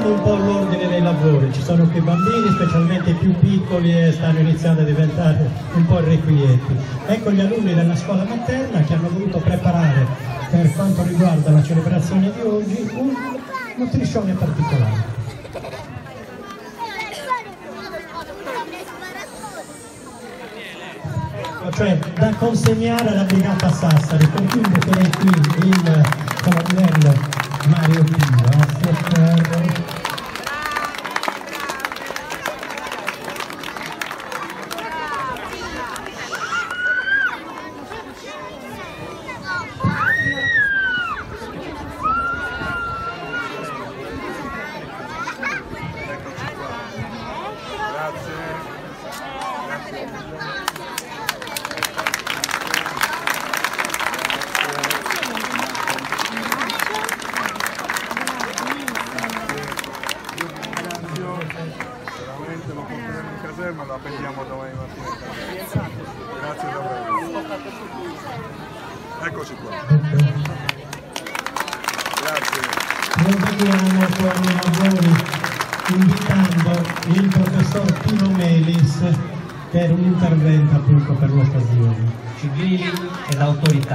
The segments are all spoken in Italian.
rimettiamo un po' l'ordine dei lavori, ci sono qui bambini, specialmente i più piccoli, e stanno iniziando a diventare un po' irrequieti. Ecco gli alunni della scuola materna che hanno voluto preparare per quanto riguarda la celebrazione di oggi un nutriscione particolare. Cioè da consegnare alla Brigata Sassari, con cui metterei qui il colonnello Mario Pino. Veramente lo porteremo in caserma, lo appelliamo domani mattina. Grazie davvero. Eccoci qua. Grazie. Proseguiamo con i lavori invitando il professor Pino Melis per un intervento appunto per l'occasione. Civili ed autorità.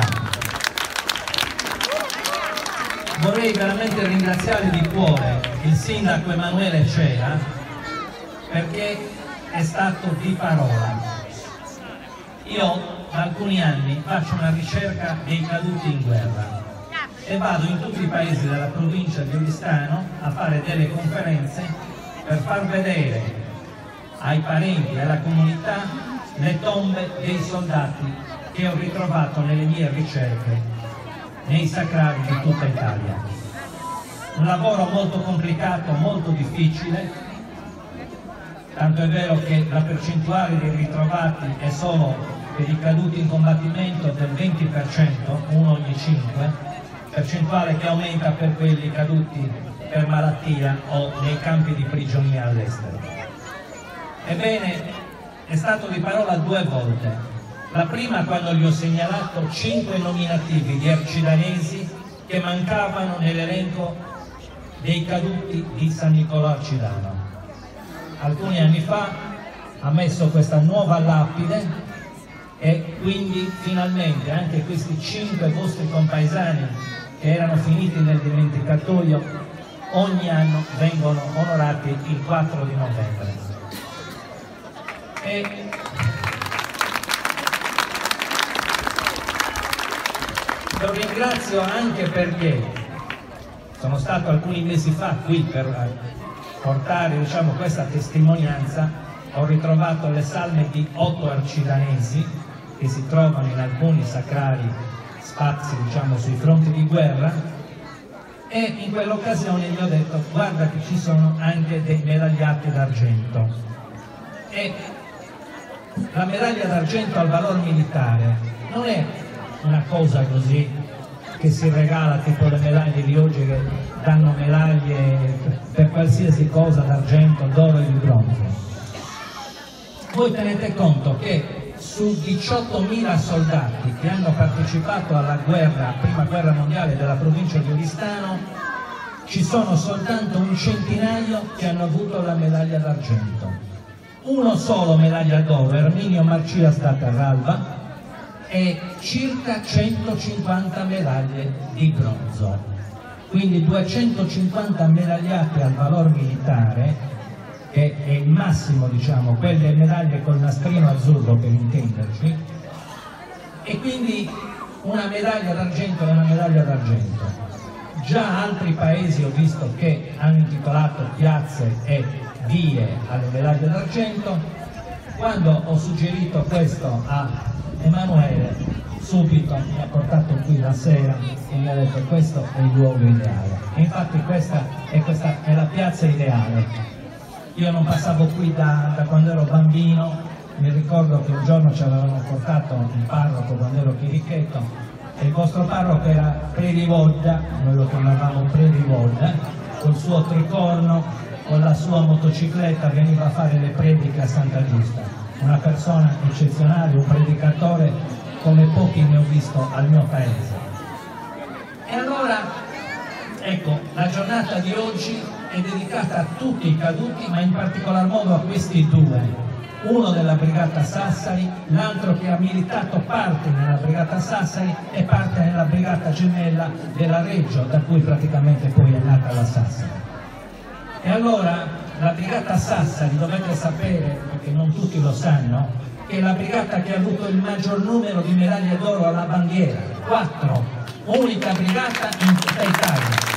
Vorrei veramente ringraziare di cuore il sindaco Emanuele Cera perché è stato di parola. Io da alcuni anni faccio una ricerca dei caduti in guerra e vado in tutti i paesi della provincia di Oristano a fare delle conferenze per far vedere ai parenti e alla comunità le tombe dei soldati che ho ritrovato nelle mie ricerche nei sacrari di tutta Italia. Un lavoro molto complicato, molto difficile, tanto è vero che la percentuale dei ritrovati è solo per i caduti in combattimento del 20%, 1 ogni 5, percentuale che aumenta per quelli caduti per malattia o nei campi di prigionia all'estero. Ebbene, è stato di parola 2 volte. La prima quando gli ho segnalato 5 nominativi di arcidanesi che mancavano nell'elenco dei caduti di San Nicolò Arcidano. Alcuni anni fa ha messo questa nuova lapide e quindi finalmente anche questi 5 vostri compaesani che erano finiti nel dimenticatoio ogni anno vengono onorati il 4 di novembre. Lo ringrazio anche perché sono stato alcuni mesi fa qui per portare questa testimonianza. Ho ritrovato le salme di 8 arcidanesi che si trovano in alcuni sacrali spazi sui fronti di guerra e in quell'occasione gli ho detto: guarda che ci sono anche dei medagliati d'argento. E la medaglia d'argento al valor militare non è una cosa così che si regala, tipo le medaglie di oggi che danno medaglie per qualsiasi cosa d'argento, d'oro e di bronzo. Voi tenete conto che su 18.000 soldati che hanno partecipato alla prima guerra mondiale della provincia di Oristano, ci sono soltanto un centinaio che hanno avuto la medaglia d'argento. Uno solo medaglia d'oro, Erminio Marcias da Terralba, e circa 150 medaglie di bronzo, quindi 250 medagliate al valor militare, che è il massimo, quelle medaglie col nastrino azzurro per intenderci, e quindi una medaglia d'argento è una medaglia d'argento. Già altri paesi ho visto che hanno intitolato piazze e vie alle medaglie d'argento. Quando ho suggerito questo a Emanuele, subito mi ha portato qui la sera e mi ha detto: questo è il luogo ideale. E infatti questa è la piazza ideale. Io non passavo qui da quando ero bambino. Mi ricordo che un giorno ci avevano portato il parroco quando ero chirichetto, e il vostro parroco era Predivolta, noi lo chiamavamo Predivolta, col suo tricorno, con la sua motocicletta, veniva a fare le prediche a Santa Giusta. Una persona eccezionale, un predicatore come pochi ne ho visto al mio paese. E allora, ecco, la giornata di oggi è dedicata a tutti i caduti, ma in particolar modo a questi due, uno della Brigata Sassari, l'altro che ha militato parte nella Brigata Sassari e parte nella Brigata Gemella della Reggio, da cui praticamente poi è nata la Sassari. E allora la Brigata Sassari, dovete sapere, perché non tutti lo sanno, che è la brigata che ha avuto il maggior numero di medaglie d'oro alla bandiera, 4, unica brigata in tutta Italia.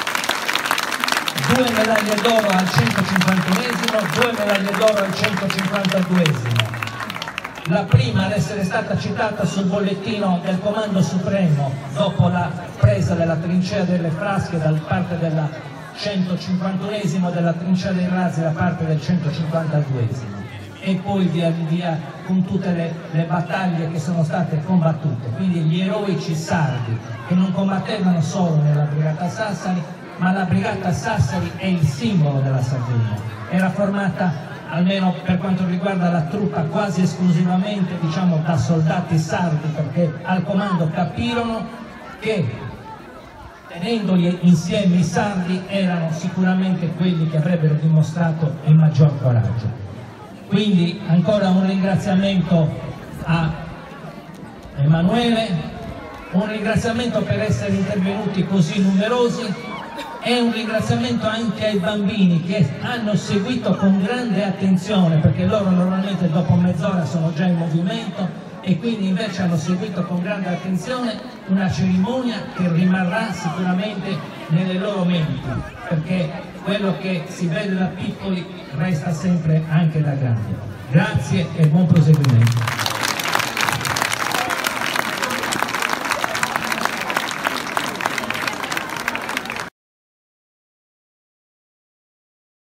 2 medaglie d'oro al 151esimo, 2 medaglie d'oro al 152esimo. La prima ad essere stata citata sul bollettino del Comando Supremo dopo la presa della trincea delle Frasche da parte del 151esimo, della trincea dei Razzi da parte del 152esimo. E poi via via con tutte le battaglie che sono state combattute. Quindi gli eroici sardi che non combattevano solo nella Brigata Sassari, ma la Brigata Sassari è il simbolo della Sardegna. Era formata, almeno per quanto riguarda la truppa, quasi esclusivamente, diciamo, da soldati sardi, perché al comando capirono che tenendoli insieme i sardi erano sicuramente quelli che avrebbero dimostrato il maggior coraggio. Quindi ancora un ringraziamento a Emanuele, un ringraziamento per essere intervenuti così numerosi e un ringraziamento anche ai bambini che hanno seguito con grande attenzione, perché loro normalmente dopo mezz'ora sono già in movimento e quindi invece hanno seguito con grande attenzione una cerimonia che rimarrà sicuramente nelle loro menti, perché quello che si vede da piccoli resta sempre anche da grandi. Grazie e buon proseguimento.